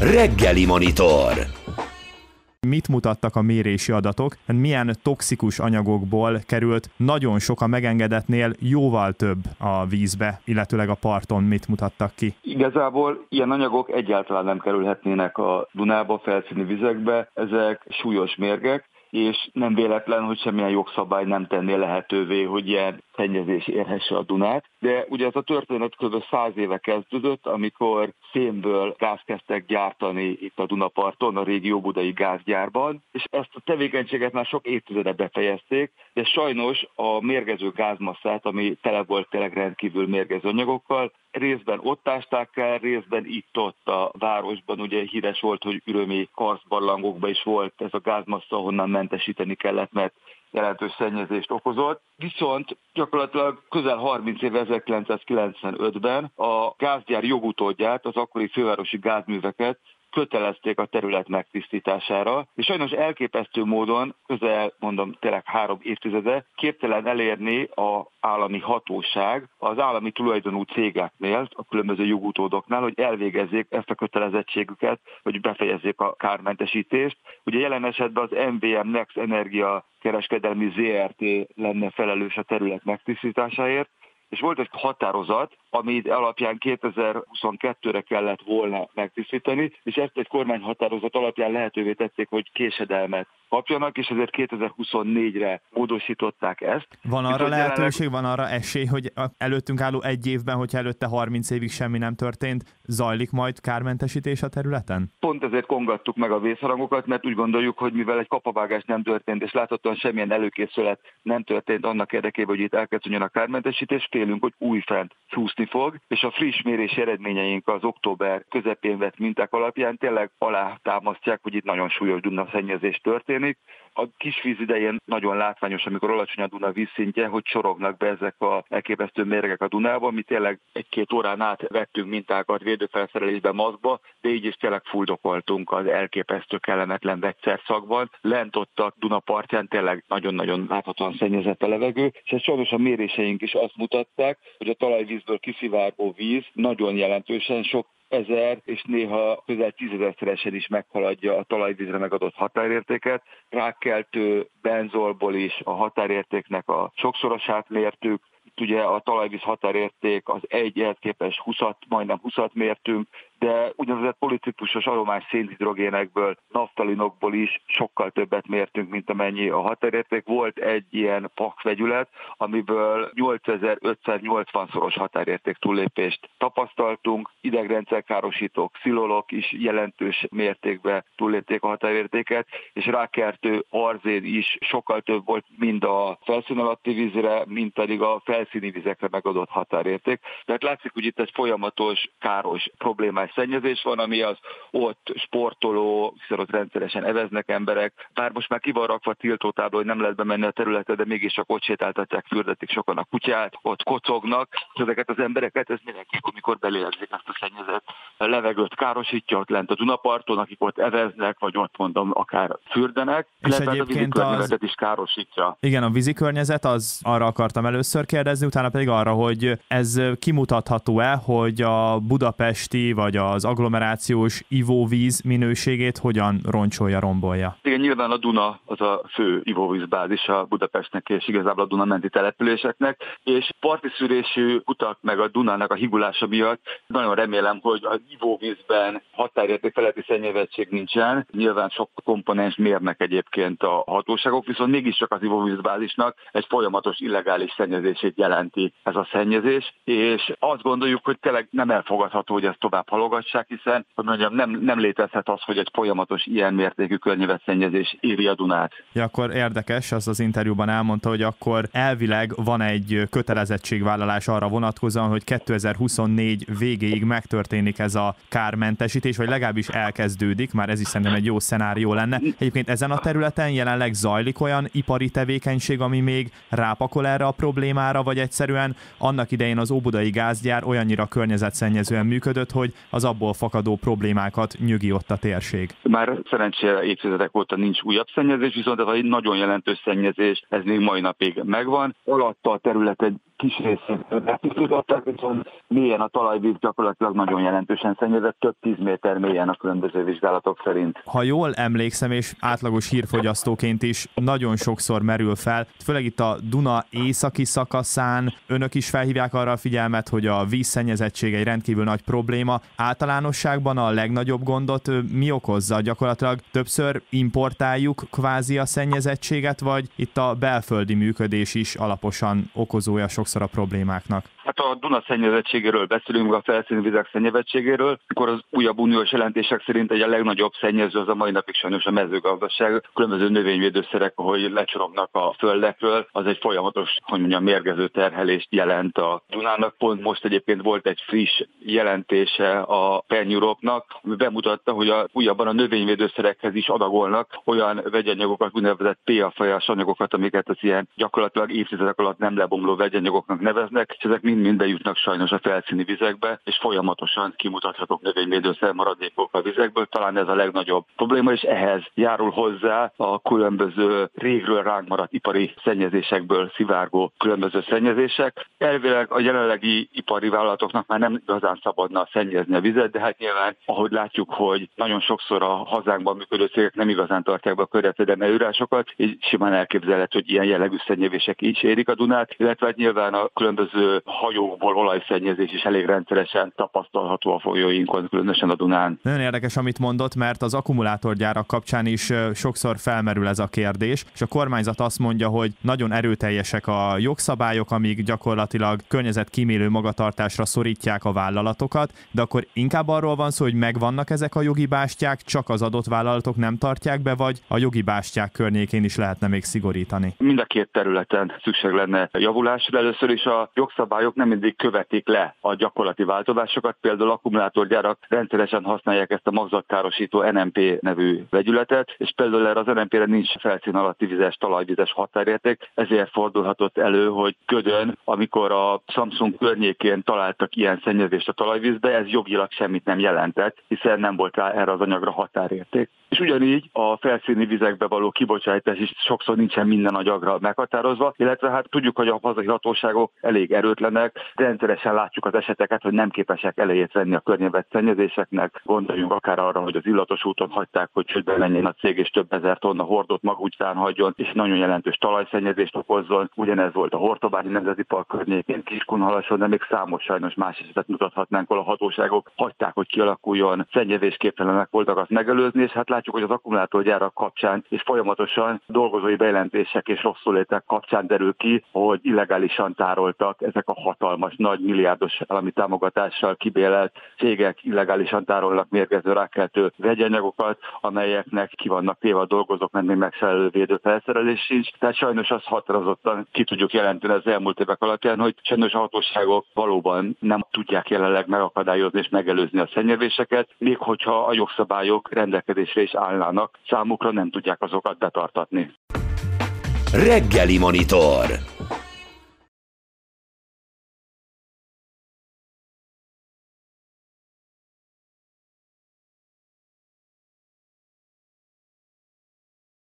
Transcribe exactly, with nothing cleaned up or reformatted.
Reggeli Monitor. Mit mutattak a mérési adatok? Milyen toxikus anyagokból került nagyon sok, a megengedetnél jóval több a vízbe, illetőleg a parton mit mutattak ki? Igazából ilyen anyagok egyáltalán nem kerülhetnének a Dunába, felszíni vizekbe, ezek súlyos mérgek, és nem véletlen, hogy semmilyen jogszabály nem tenné lehetővé, hogy ilyen szennyezés érhesse a Dunát. De ugye ez a történet kb. száz éve kezdődött, amikor szénből gáz kezdtek gyártani itt a Dunaparton, a régi óbudai gázgyárban, és ezt a tevékenységet már sok évtizede befejezték, de sajnos a mérgező gázmasszát, ami tele volt tényleg rendkívül mérgező anyagokkal, részben ott ásták el, részben itt-ott a városban, ugye híres volt, hogy ürömi karsztbarlangokban is volt ez a gázmassa, honnan mentesíteni kellett, mert jelentős szennyezést okozott. Viszont gyakorlatilag közel harminc éve, ezerkilencszázkilencvenötben a gázgyár jogutódját, az akkori fővárosi gázműveket kötelezték a terület megtisztítására, és sajnos elképesztő módon, közel mondom tényleg három évtizede, képtelen elérni az állami hatóság az állami tulajdonú cégeknél, a különböző jogutódoknál, hogy elvégezzék ezt a kötelezettségüket, hogy befejezzék a kármentesítést. Ugye jelen esetben az em vé em Next Energia kereskedelmi zé er té lenne felelős a terület megtisztításáért, és volt egy határozat, ami alapján kétezer-huszonkettőre kellett volna megtisztítani, és ezt egy kormányhatározat alapján lehetővé tették, hogy késedelmet kapjanak, és ezért kétezer-huszonnégyre módosították ezt. Van arra lehetőség, van arra esély, hogy előttünk álló egy évben, hogyha előtte harminc évig semmi nem történt, zajlik majd kármentesítés a területen? Pont ezért kongattuk meg a vészharangokat, mert úgy gondoljuk, hogy mivel egy kapavágás nem történt, és láthatóan semmilyen előkészület nem történt annak érdekében, hogy itt elkezdődjön a kármentesítés, félünk, hogy újfent csúszni fog, és a friss mérési eredményeink az október közepén vett minták alapján tényleg alátámasztják, hogy itt nagyon súlyos Duna-szennyezés történik. A kisvíz idején nagyon látványos, amikor alacsony a Duna vízszintje, hogy sorognak be ezek a elképesztő mérgek a Dunába. Mi tényleg egy-két órán át vettünk mintákat védőfelszerelésbe, maszkba, de így is tényleg fuldokoltunk az elképesztő kellemetlen vegyszerszagban. Lent ott a Duna partján tényleg nagyon-nagyon láthatóan szennyezett a levegő, és ez sajnos a méréseink is azt mutatták, hogy a talajvízből kiszivárgó víz nagyon jelentősen sok ezer és néha közel tízezerszeresen is meghaladja a talajvízre megadott határértéket. Rákkeltő benzolból is a határértéknek a sokszorosát mértük. Itt ugye a talajvíz határérték az egyhez képest húszat, majdnem húszat mértünk, de úgynevezett policiklusos aromás szénhidrogénekből, naftalinokból is sokkal többet mértünk, mint amennyi a határérték. Volt egy ilyen pakvegyület, amiből nyolcezer-ötszáznyolcvan-szoros határérték túllépést tapasztaltunk. Idegrendszerkárosítók, xilolok is jelentős mértékben túllépték a határértéket, és rákertő arzén is sokkal több volt, mind a felszín alatti vízre, mind pedig a felszíni vizekre megadott határérték. Tehát látszik, hogy itt egy folyamatos, káros, problémás szennyezés van, ami az ott sportoló, hiszen ott rendszeresen eveznek emberek, bár most már ki van rakva tiltótábla, hogy nem lehet bemenni a területre, de mégis csak ott sétáltatják, fürdetik sokan a kutyát, ott kocognak, és ezeket az embereket, ez mindenki, amikor belérzik ezt a szennyezett levegőt, károsítja ott lent a Dunaparton, akik ott eveznek, vagy ott mondom, akár fürdenek, és illetve a vízi környezetet is károsítja. Igen, a vízi környezet, az arra akartam először kérdezni, utána pedig arra, hogy ez kimutatható-e, hogy a budapesti vagy az agglomerációs ivóvíz minőségét hogyan roncsolja, rombolja? Igen, nyilván a Duna az a fő ivóvízbázis a Budapestnek és igazából a Duna menti településeknek, és parti szűrésű utak meg a Dunának a higulása miatt nagyon remélem, hogy az ivóvízben határérték feletti szennyezettség nincsen. Nyilván sok komponens mérnek egyébként a hatóságok, viszont mégiscsak az ivóvízbázisnak egy folyamatos illegális szennyezését jelenti ez a szennyezés, és azt gondoljuk, hogy tényleg nem elfogadható, hogy ezt tovább halogassák, hiszen hogy mondjam, nem, nem létezhet az, hogy egy folyamatos ilyen mértékű környezetszennyezés éri a Dunát. Ja, akkor érdekes, az az interjúban elmondta, hogy akkor elvileg van egy kötelezettségvállalás arra vonatkozóan, hogy kétezer-huszonnégy végéig megtörténik ez a kármentesítés, vagy legalábbis elkezdődik, már ez is szerintem egy jó szenárió lenne. Egyébként ezen a területen jelenleg zajlik olyan ipari tevékenység, ami még rápakol erre a problémára, vagy egyszerűen annak idején az óbudai gázgyár olyannyira környezetszennyezően működött, hogy az abból fakadó problémákat nyögi ott a térség. Már szerencsére évtizedek óta nincs újabb szennyezés, viszont ez egy nagyon jelentős szennyezés, ez még mai napig megvan. Alatta a terület egy kis részén megtisztították, viszont mélyen a talajvíz gyakorlatilag nagyon jelentősen szennyezett, több tíz méter mélyen a különböző vizsgálatok szerint. Ha jól emlékszem, és átlagos hírfogyasztóként is nagyon sokszor merül fel, főleg itt a Duna északi szakaszán önök is felhívják arra a figyelmet, hogy a vízszennyezettség egy rendkívül nagy probléma. Általánosságban a legnagyobb gondot mi okozza? Gyakorlatilag többször importáljuk kvázi a szennyezettséget, vagy itt a belföldi működés is alaposan okozója sokszor a problémáknak? Hát a Duna szennyezettségéről beszélünk, a felszíni vizek szennyezettségéről, akkor az újabb uniós jelentések szerint egy a legnagyobb szennyező az a mai napig sajnos a mezőgazdaság. Különböző növényvédőszerek, ahogy lecsorognak a földekről, az egy folyamatos, hogy mondjam, mérgező terhelést jelent a Dunának. Pont most egyébként volt egy friss jelentése a Pan Europe-nak, ami bemutatta, hogy a, újabban a növényvédőszerekhez is adagolnak olyan vegyanyagokat, úgynevezett pé á fajas anyagokat, amiket az ilyen gyakorlatilag évtizedek alatt nem lebomló vegyanyagoknak neveznek, és ezek mind-mind bejutnak sajnos a felszíni vizekbe, és folyamatosan kimutathatók növényvédőszer maradékok a vizekből. Talán ez a legnagyobb probléma, és ehhez járul hozzá a különböző régről ránk maradt ipari szennyezésekből szivárgó különböző szennyezések. Elvileg a jelenlegi ipari vállalatoknak már nem igazán szabadna szennyezni a vizet, de hát nyilván, ahogy látjuk, hogy nagyon sokszor a hazánkban működő cégek nem igazán tartják be a környezetvédelmi előírásokat, így simán elképzelhető, hogy ilyen jellegű szennyezések is érik a Dunát, illetve hát nyilván a különböző hajókból olajszennyezés is elég rendszeresen tapasztalható a folyóinkon, különösen a Dunán. Nagyon érdekes, amit mondott, mert az akkumulátorgyárak kapcsán is sokszor felmerül ez a kérdés, és a kormányzat azt mondja, hogy nagyon erőteljesek a jogszabályok, amik gyakorlatilag környezetkímélő magatartásra szorítják a vállalatokat, de akkor inkább arról van szó, hogy megvannak ezek a jogi bástyák, csak az adott vállalatok nem tartják be, vagy a jogi bástyák környékén is lehetne még szigorítani? Mind a két területen szükség lenne javulásra. Először is a jogszabályok nem mindig követik le a gyakorlati változásokat, például akkumulátorgyárak rendszeresen használják ezt a magzatkárosító en em pé nevű vegyületet, és például erre az en em pére nincs felszín alatti vizes, talajvizes határérték, ezért fordulhatott elő, hogy Gödön, amikor a Samsung környékén találtak ilyen szennyezést a talajvízbe, ez jogilag semmit nem jelentett, hiszen nem volt rá erre az anyagra határérték. És ugyanígy a felszíni vizekbe való kibocsátás is sokszor nincsen minden agyagra meghatározva, illetve hát tudjuk, hogy a hazai hatóságok elég erőtlenek, rendszeresen látjuk az eseteket, hogy nem képesek elejét venni a környezetszennyezéseknek. Gondoljunk akár arra, hogy az illatos úton hagyták, hogy csődbe menjen a cég, és több ezer tonna hordót maga után hagyjon, és nagyon jelentős talajszennyezést okozzon. Ugyanez volt a Hortobágyi Nemzeti Park környékén, Kiskunhalason, de még számos sajnos más esetet mutathatnánk, ahol a hatóságok hagyták, hogy kialakuljon, szennyezésképtelenek voltak azt megelőzni, és hát látjuk, hogy az akkumulátorgyárak kapcsán és folyamatosan dolgozói bejelentések és rosszulétek kapcsán derül ki, hogy illegálisan tároltak ezek a hatalmas, nagy milliárdos állami támogatással kibélelt cégek illegálisan tárolnak mérgező rákkeltő vegyanyagokat, amelyeknek ki vannak téve a dolgozók, mert még megfelelő védőfelszerelés sincs. Tehát sajnos azt határozottan ki tudjuk jelenteni az elmúlt évek alapján, hogy sajnos a hatóságok valóban nem tudják jelenleg megakadályozni és megelőzni a szennyezéseket, még hogyha a jogszabályok rendelkezésre is állnának, számukra nem tudják azokat betartatni. Reggeli Monitor.